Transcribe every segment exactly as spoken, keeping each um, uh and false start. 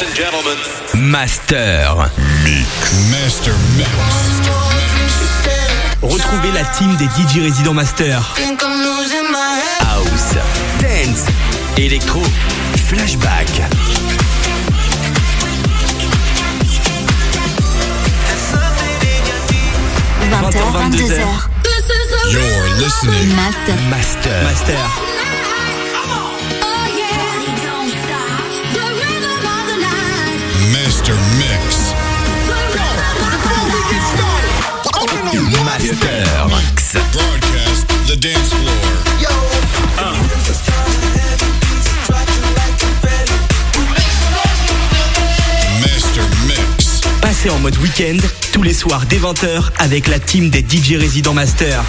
Ladies and gentlemen, Master Mix. Master Mix. Retrouvez la team des D J résidents Master. House, Dance, Electro, Flashback. vingt heures, vingt-deux heures. You're listening. Master. Master. Master. Master Mix. Master Mix. Broadcast the dance floor. Uh. Master Mix. Passez en mode week-end tous les soirs dès vingt heures avec la team des D J résidents Master.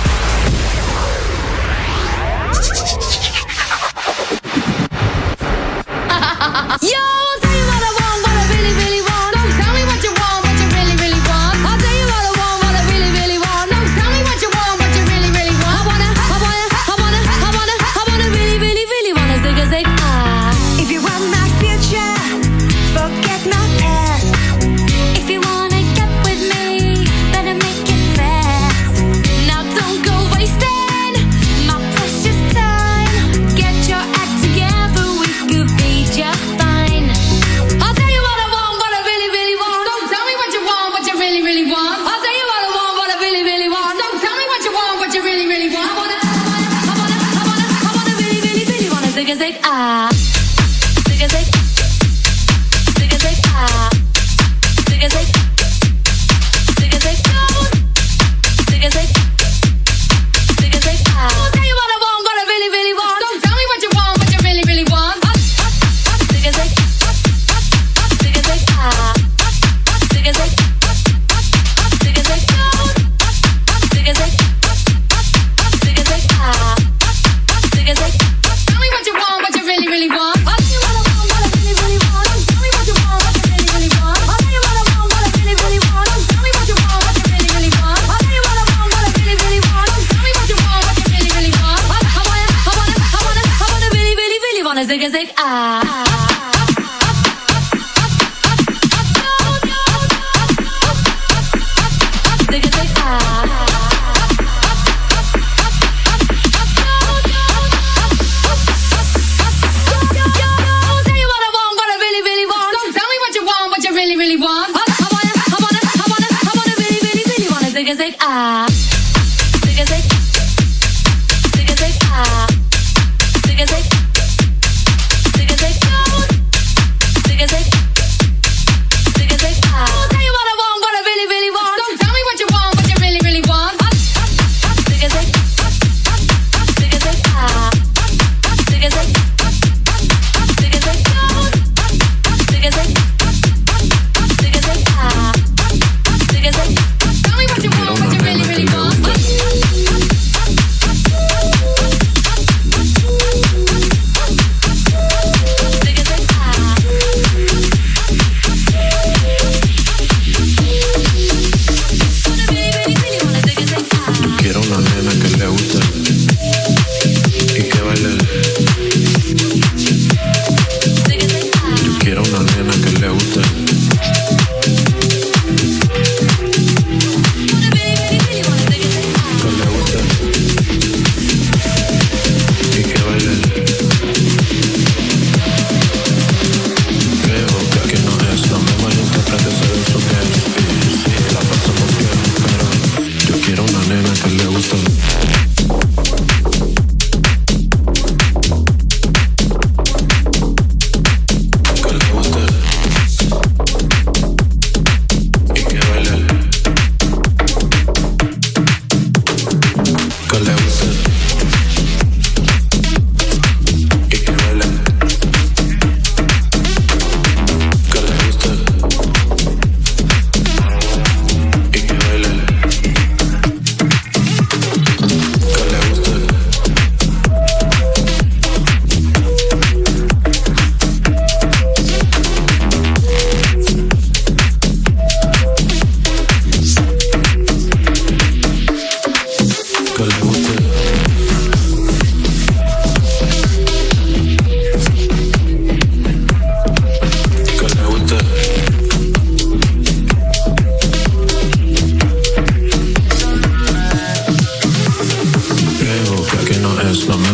Take a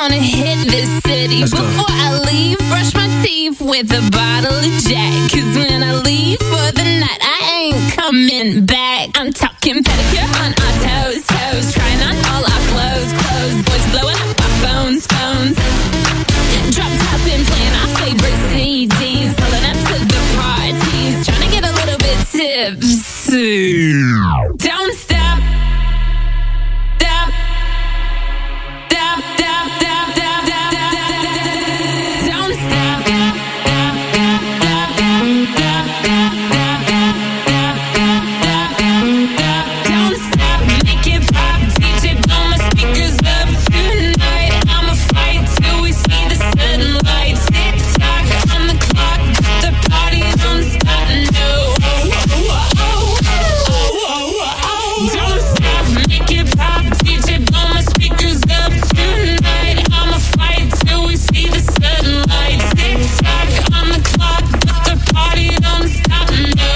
gonna hit this city. Let's go. Before I leave, brush my teeth with a bottle of Jack. Cause when I leave for the night, I ain't coming back. I'm talking pedicure on our toes, toes. Trying on all our clothes, clothes. Boys blowing up our phones, phones. Drop top and playing our favorite C Ds. Pulling up to the parties. Trying to get a little bit tipsy. Don't stop. Stop. Stop, stop, stop, stop, stop, stop. Don't stop. Don't stop. Make it pop. D J, blow my speakers up tonight. I'ma fight till we see the sunlight. Tick tock on the clock. The party don't stop. No. Don't stop. Make it pop. D J, blow my speakers up tonight. I'ma fight till we see the sunlight. Tick tock on the clock. The party don't stop. No.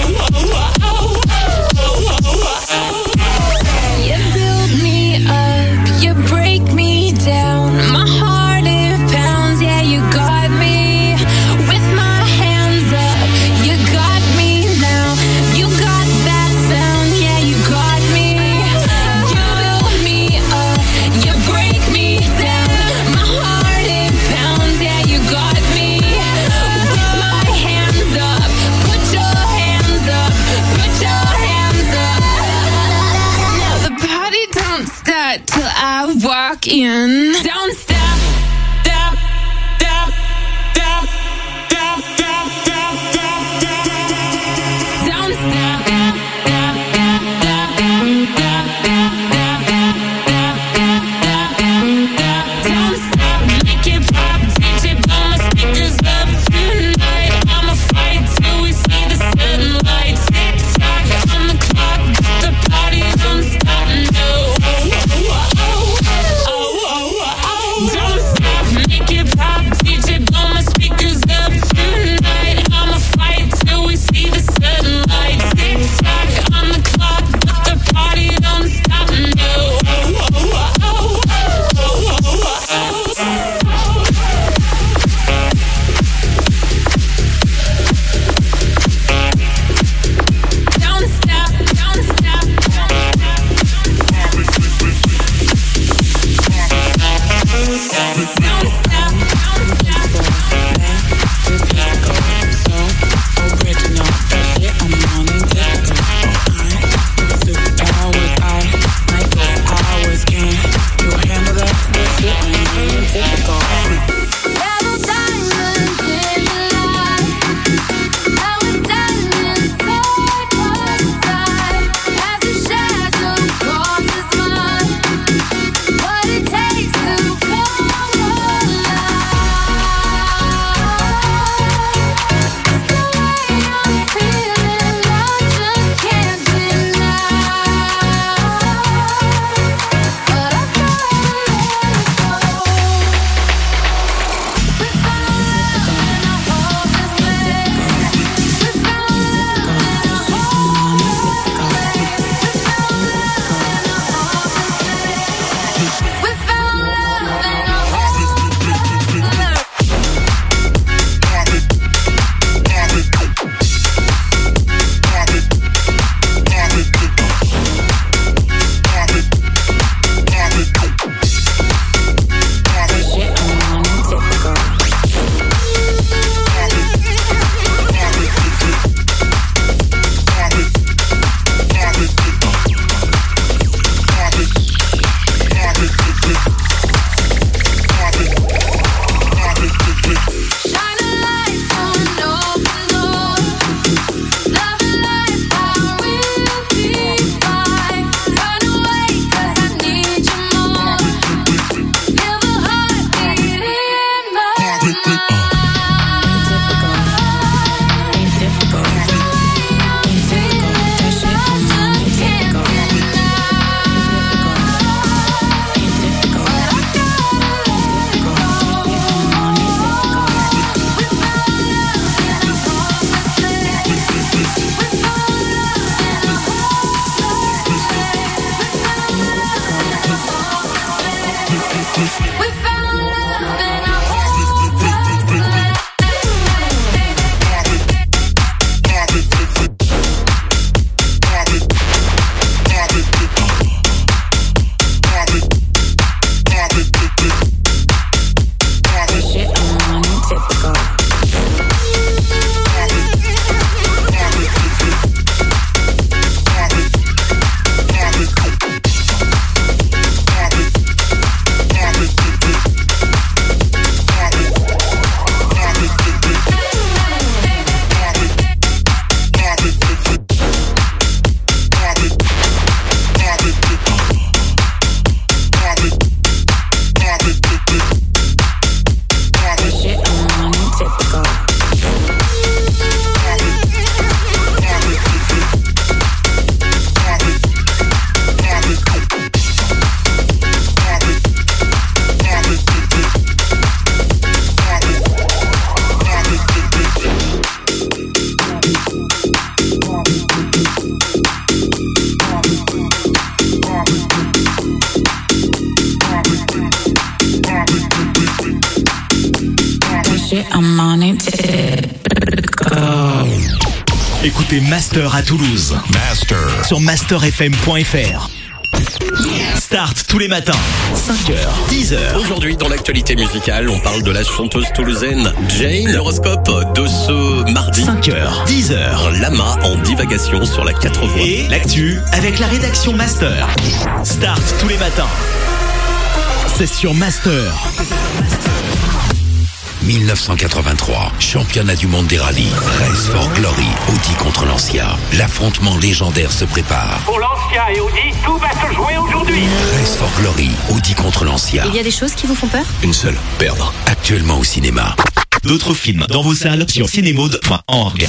You build me up, you break me down. My heart it pounds, yeah, you got me. With my hands up, you got me now. You got that sound, yeah, you got me. You build me up, you break me down. My heart it pounds, yeah, you got me. With my hands up, put your hands up, put your hands up. Now the party don't start till I walk in. Don't stop, stop, stop, stop, stop, stop, stop, stop, stop. Don't stop, stop, stop, stop, stop, stop, stop, stop, stop. Don't stop, make it pop. D J, blow my speakers up tonight. I'ma fight till we see the sunlight. Tick tock on the clock. The party don't stop. No. Don't stop, make it pop. D J, blow my speakers up tonight. I'ma fight till we see the sunlight. Tick tock on the clock. The party don't stop. No. Don't stop, don't stop, don't stop, don't stop. Yellow diamonds in the light. I was standing side by side as the shadow crosses mine. What it takes to come alive. It's the way I'm feeling, I just can't deny. But I gotta let it go. and I hold back. Shit, I'm on it, typical. Shit, I'm on it, typical. Shit, I'm on it, typical. Écoutez Master à Toulouse Master. sur master f m point f r. Start tous les matins, cinq heures, dix heures. Aujourd'hui, dans l'actualité musicale, on parle de la chanteuse toulousaine Jane. L'horoscope de ce mardi. cinq heures, dix heures. Lama en divagation sur la quatre voies. Et l'actu avec la rédaction Master. Start tous les matins. C'est sur Master. mille neuf cent quatre-vingt-trois, championnat du monde des rallyes, Race for Glory, Audi contre Lancia. L'affrontement légendaire se prépare. Pour Lancia et Audi, tout va se jouer aujourd'hui. Race for Glory, Audi contre Lancia. Il y a des choses qui vous font peur? Une seule, perdre. Actuellement au cinéma. D'autres films dans vos salles sur cinémode point org.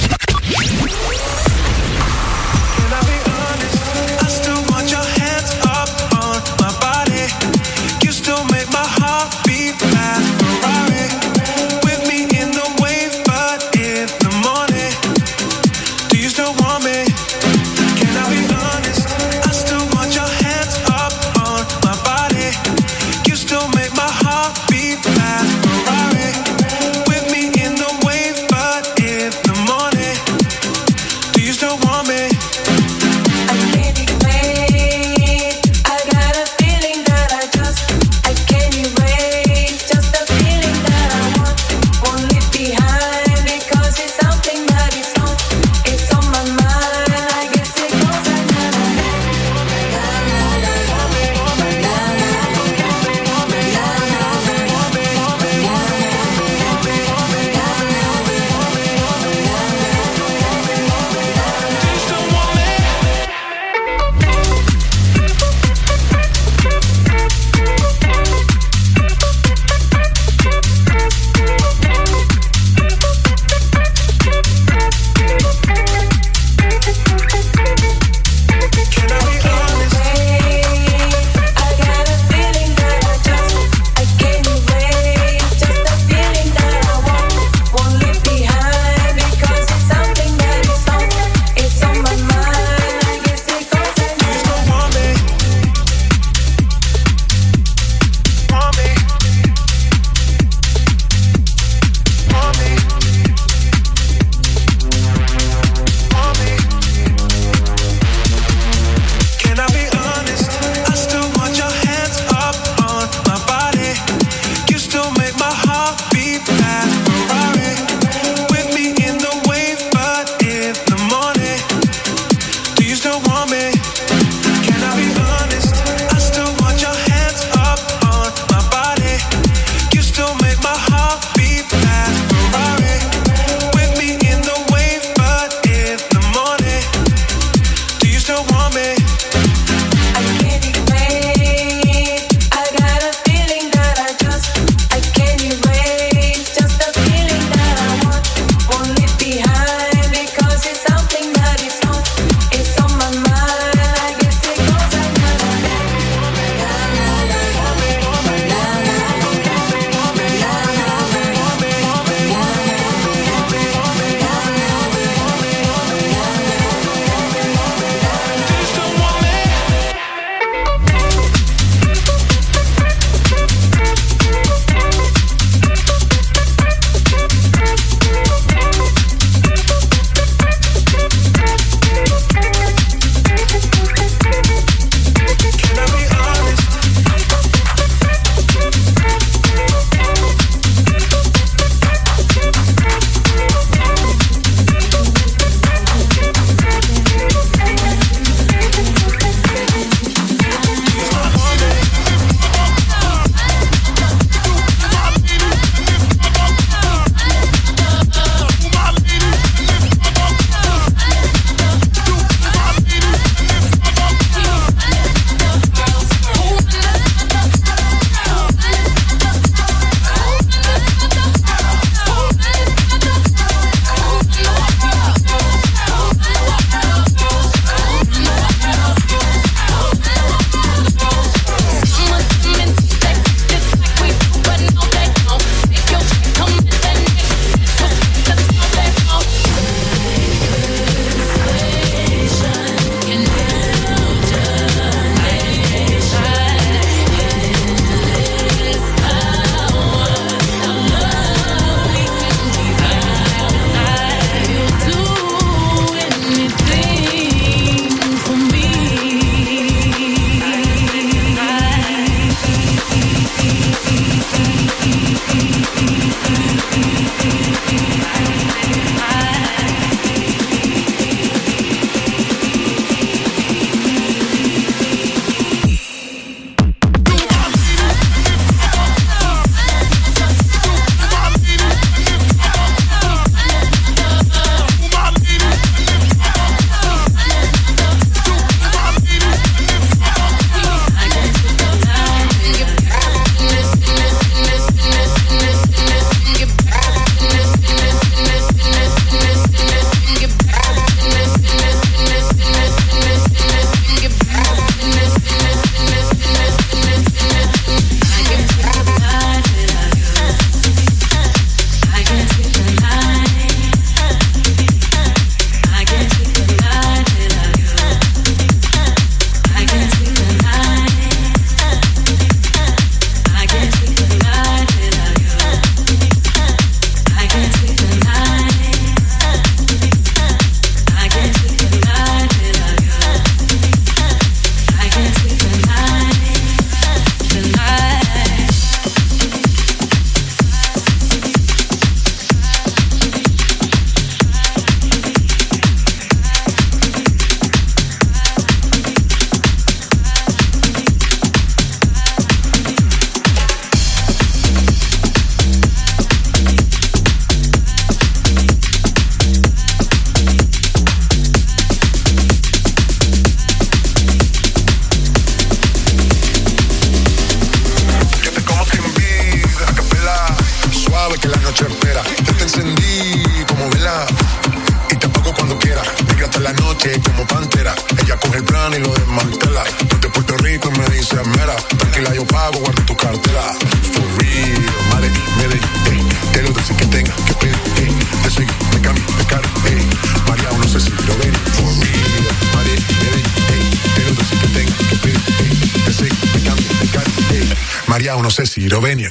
No sé si lo venía.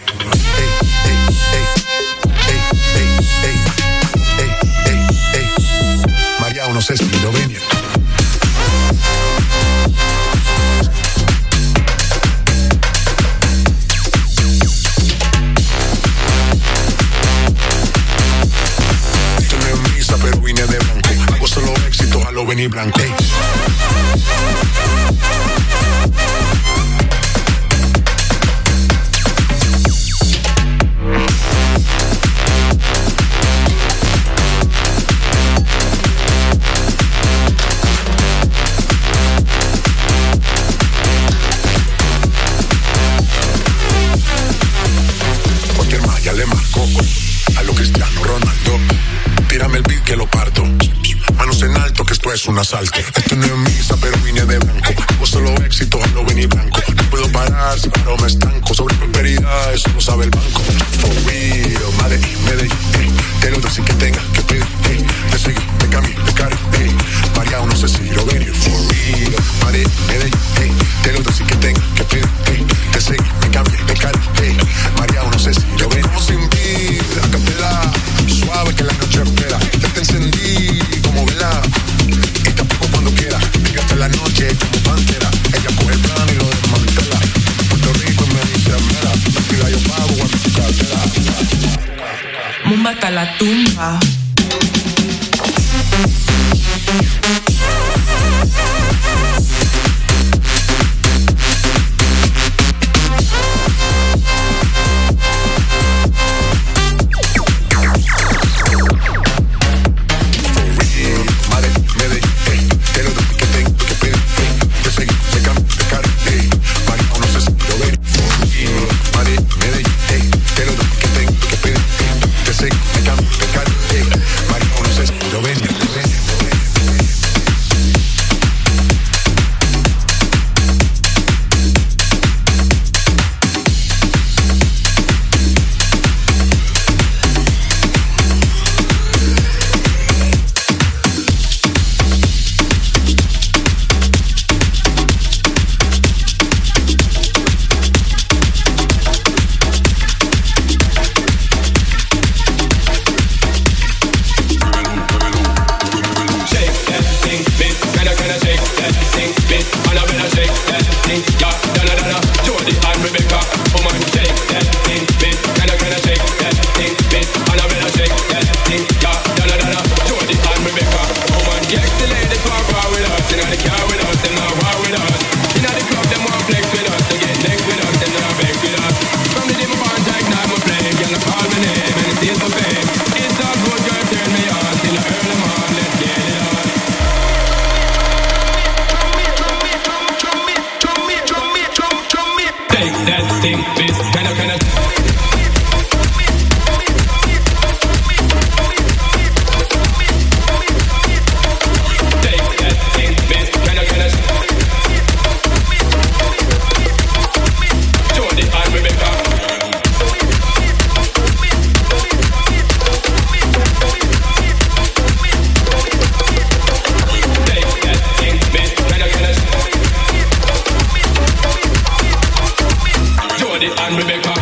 María, no sé si lo venía. Esto no es misa, pero vine de blanco. Hago solo éxito, a lo venir blanco. Ey. Es un asalto. Esto no es misa, pero vine de blanco. Hago solo éxito, a lo venir blanco. No puedo parar, si paro me estanco. Sobre prosperidad, eso lo sabe el banco. For real, Madrid, Medellín, eh. Te lo doy que tenga que pedir, eh. Te seguí, de camino, de cari, eh. María, no sé si lo venir. For real, Madrid, Medellín, eh. Te lo doy que tenga que pedir, eh. Te seguí, de camino, de cari, eh. María, no sé si lo venir. Como sin vida, capela. Suave que la noche espera. Ya te encendí como vela. La noche como pantera, ella coge el plan y lo desmantela. Puerto Rico y me dice mera, tranquila yo pago, guarda tu cartera. Mumba hasta la tumba. my name and it's the fame. It's all good, girl, turn me on till I earn them on. Let's get it on. Take that thing, bitch. Can I, can I? And Rebecca.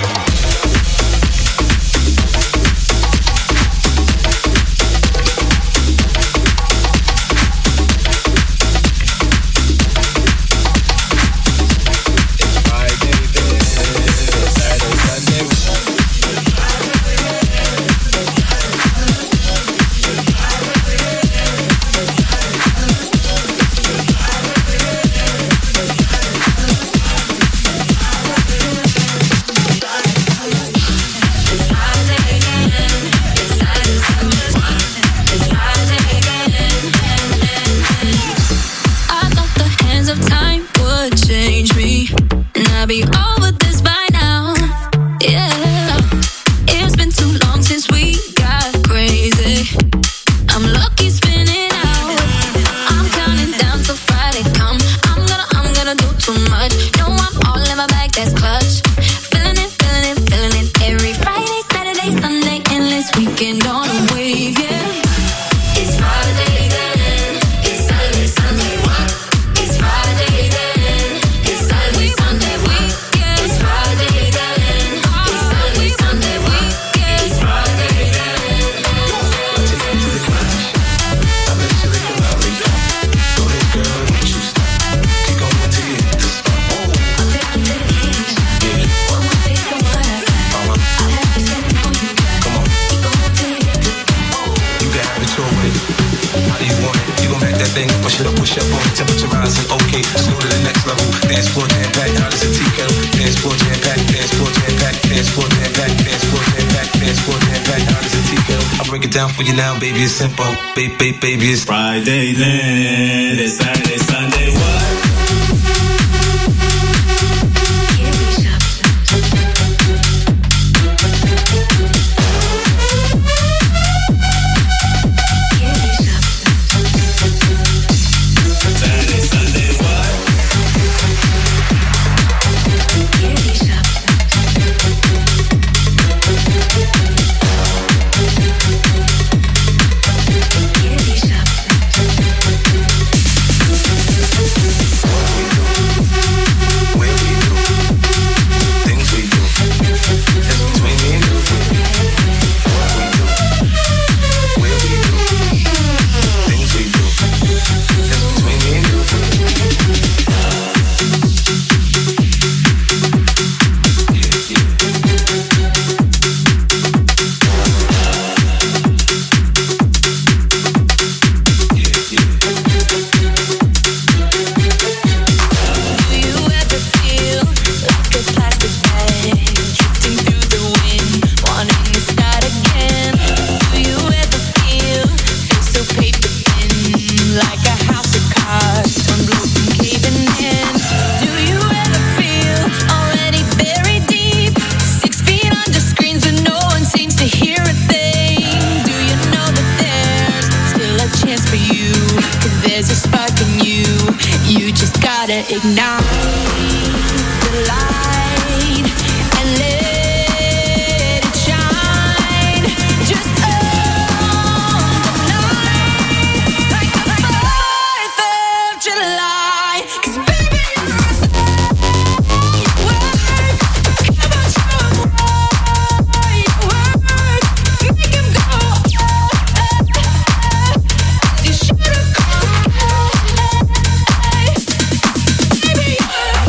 For you now, baby, it's simple. Baby, baby, baby, it's Friday then, it's Saturday, Sunday, what? Ignite the light and let it shine. Just on the night, like the fourth of July. 'Cause baby, you work. Come on, show why you work. Make him go. You should've called. Baby,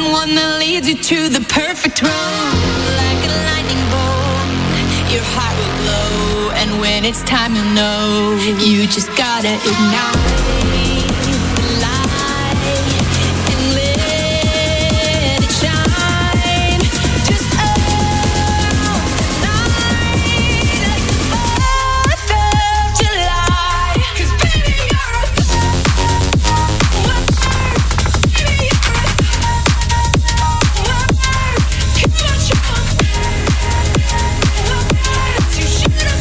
one that leads you to the perfect road. Like a lightning bolt, your heart will glow, and when it's time you'll know. You just gotta ignite the light and let it shine. Just own the night like the fourth of July. 'Cause baby you're a baby you're a too much fun. You should have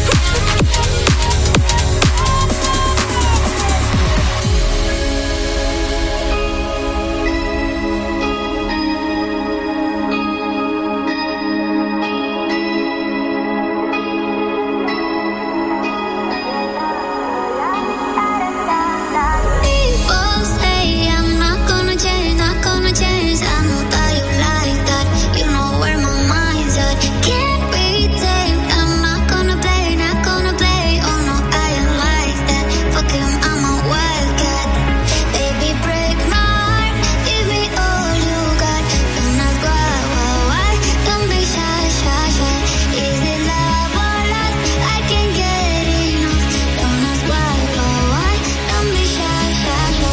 People say I'm not gonna change, not gonna change. I know that you like that. You know where my mind's at. Can't be tamed. I'm not gonna play, not gonna play. Oh no, I ain't like that. Fuck him, I'm a wildcat. Baby, break my heart. Give me all you got. Don't ask why, why, why. Don't be shy, shy, shy. Is it love or lust? I can't get enough. Don't ask why, why, why. Don't be shy, shy, shy.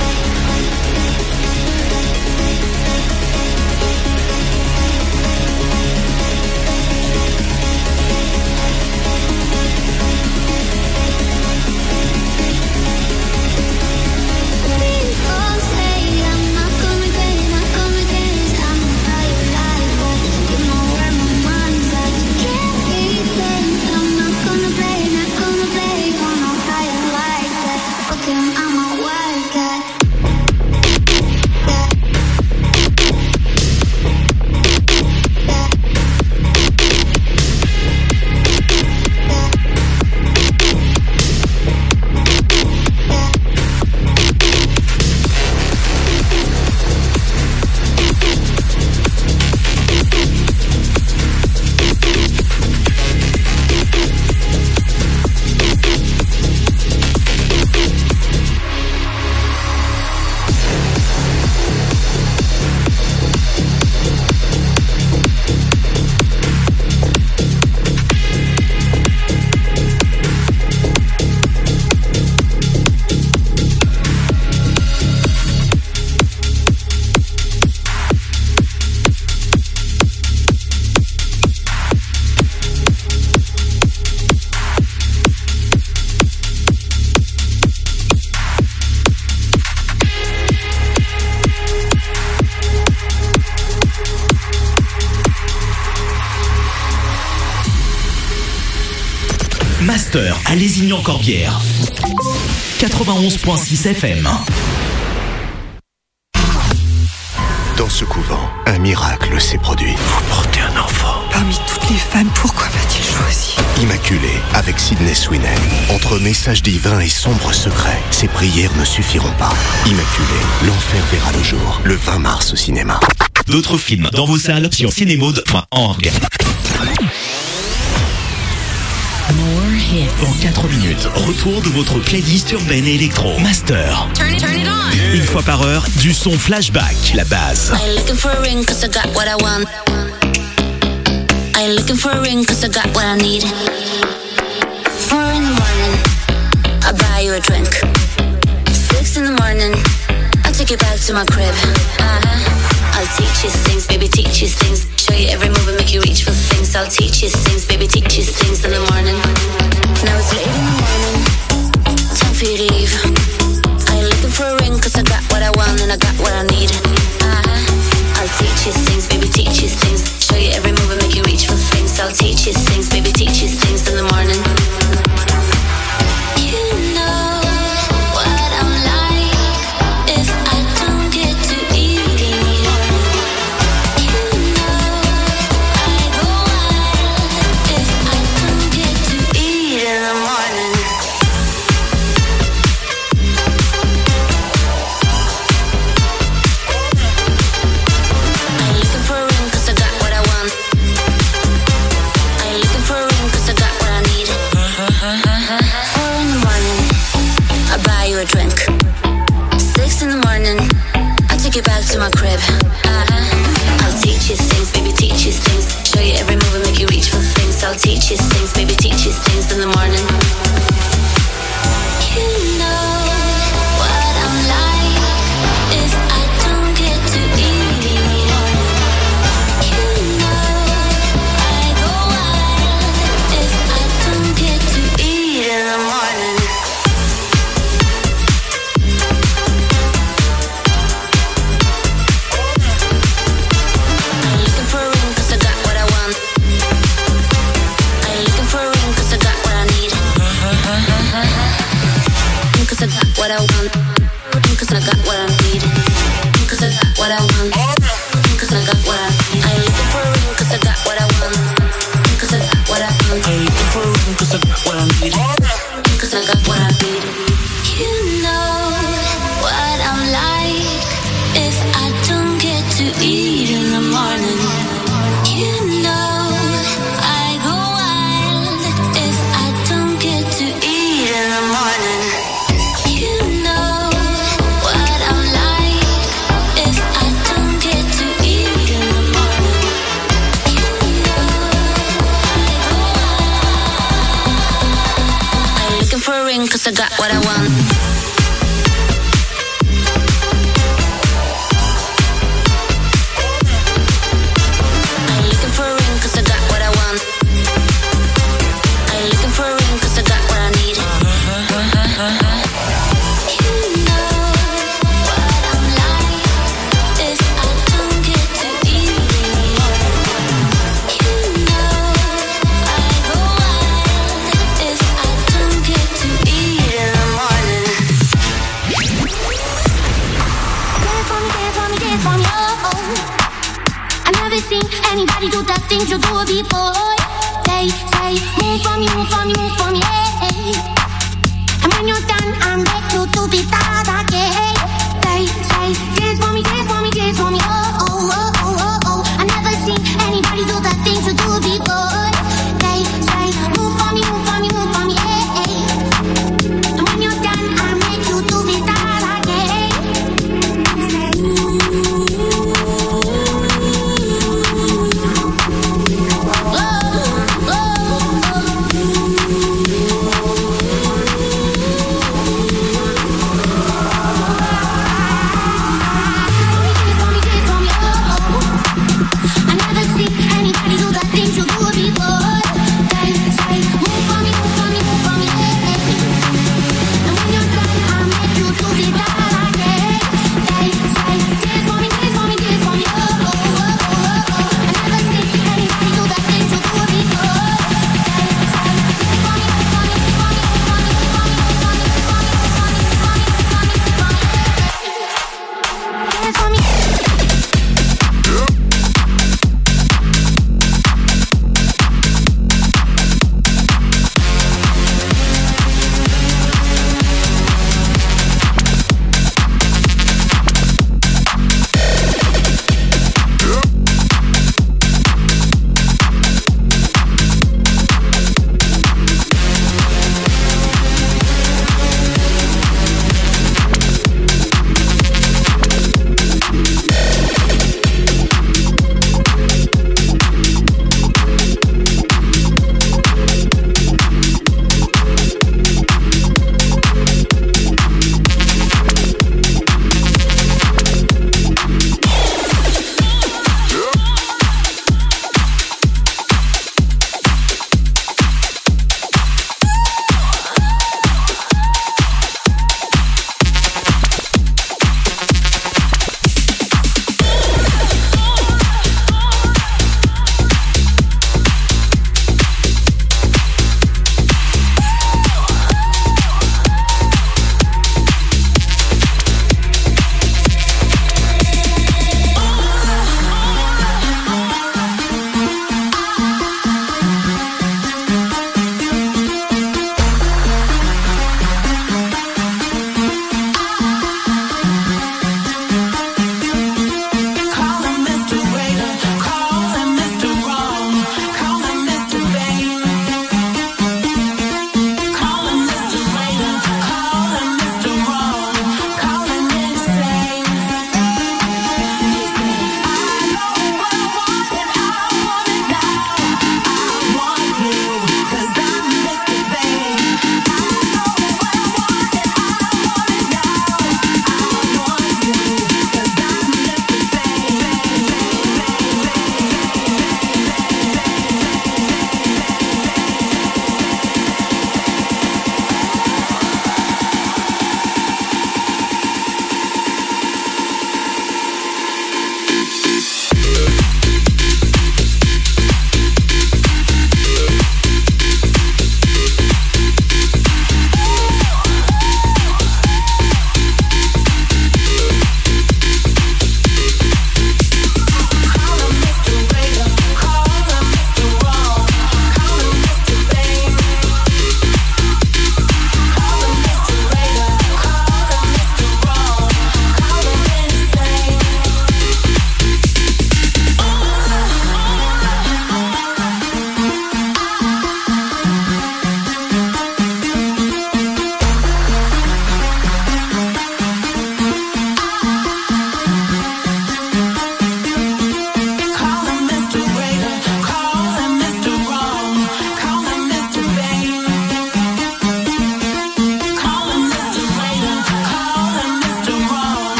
People say I'm not gonna change, not gonna change. I know how you like that. You know where my mind's at. Can't be tamed. I'm not gonna play, not gonna play. Oh no, how you like that. Fuck him, I'm a wildcat. Master à Lézignan-Corbière. quatre-vingt-onze virgule six F M. Dans ce couvent, un miracle s'est produit. Vous portez un enfant. Parmi toutes les femmes, pourquoi m'a-t-il choisi? Immaculé, avec Sydney Sweeney. Entre messages divins et sombres secrets, ses prières ne suffiront pas. Immaculé, l'enfer verra le jour, le vingt mars au cinéma. D'autres films dans vos salles sur cinémode point org. En quatre minutes, retour de votre playlist urbaine et électro. Master. Turn it, turn it on. Une fois par heure, du son flashback, la base. I ain't looking for a ring cause I got what I want. I ain't looking for a ring cause I got what I need. Four in the morning, I'll buy you a drink. Six in the morning, I'll take you back to my crib. Uh-huh. I'll teach you things, baby, teach you things. Show you every move and make you reach for things. I'll teach you things, baby, teach you things in the morning. Now it's late in the morning, time for you to leave. I ain't looking for a ring cause I got what I want and I got what I need. Uh-huh. I'll teach you things, baby, teach you things. Show you every move and make you reach for things. I'll teach you things, baby, teach you things in the morning. You know what I'm like if I don't get to eat in the morning. You know I go wild if I don't get to eat in the morning. to my crib. Uh-huh. I'll teach you things, baby, teach you things. Show you every move and make you reach for things. I'll teach you things, baby, teach you things in the morning. You know what I'm like if I don't get to eat in the morning. You know I go wild if I don't get to eat in the morning. I'm looking for a ring 'cause I got what I want. I'm looking for a ring 'cause I got what I need. Cause I got what I want. Cause I got what I need. Cause I got what I want. Cause I got what I need. I ain't looking for a ring cause I got what I want. Cause I got what I want. I ain't looking for a ring cause I got what I need. Cause I got what I need. You know what I'm like if I don't get to eat in the morning. You know I go wild if I don't get to eat in the morning. For a ring cause I got what I want. I'm looking for a ring cause I got what I want. I'm looking for a ring cause I got what I need. You know what I'm like if I don't get to eat in the morning. You know I go wild if I don't get to eat in the morning. Dance for me, dance for me, dance for me, oh, oh. I never seen anybody do the things you do before. They say, move for me, move for me, move for me, hey. And when you're done, I'm ready to do the thought again. They say, dance for me, dance for me, dance for me, oh, oh, oh, oh, oh, oh. I never seen anybody do the things you do before. They say, move for me, move for me, move for me, hey. And when you're done, I'm ready to do the thought again.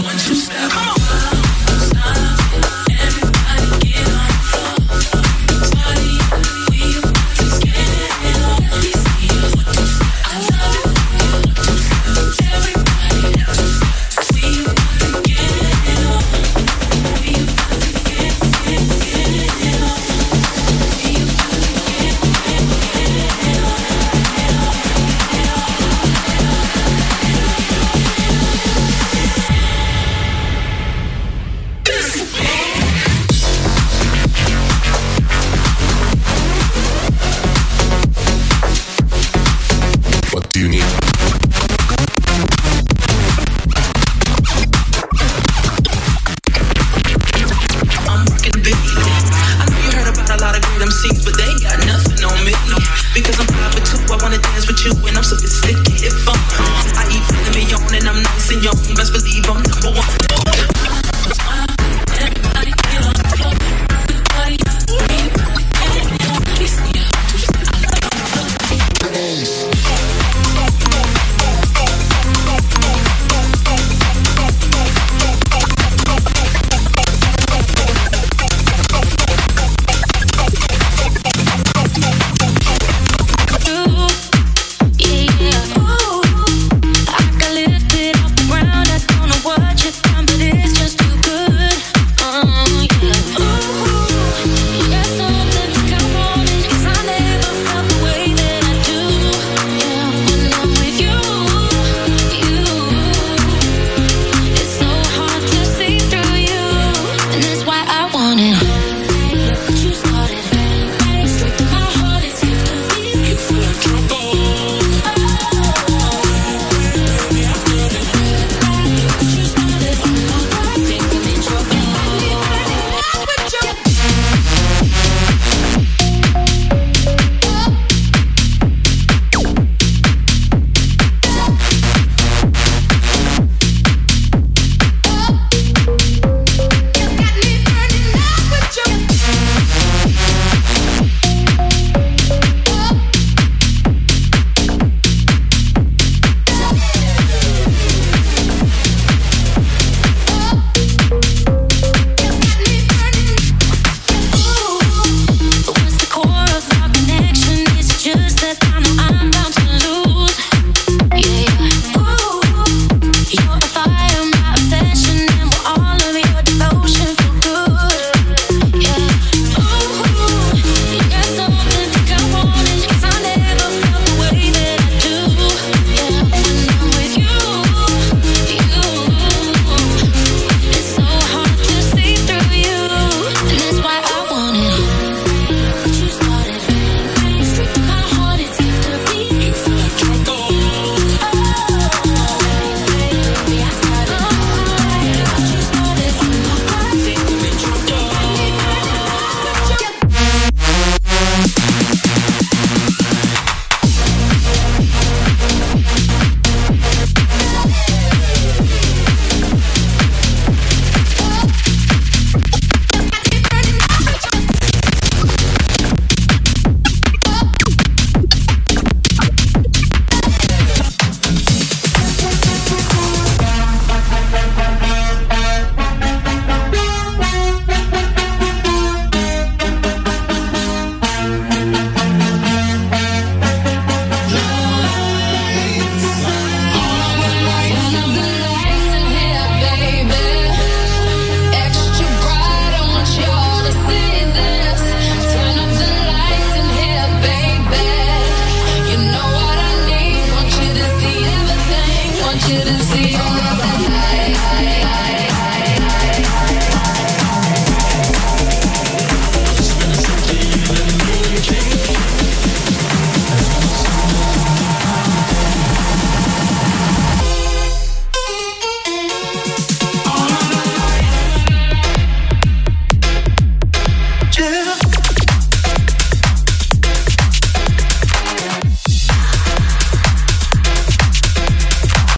want you